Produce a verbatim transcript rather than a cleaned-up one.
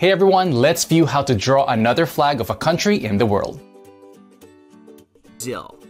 Hey everyone, let's view how to draw another flag of a country in the world. Brazil.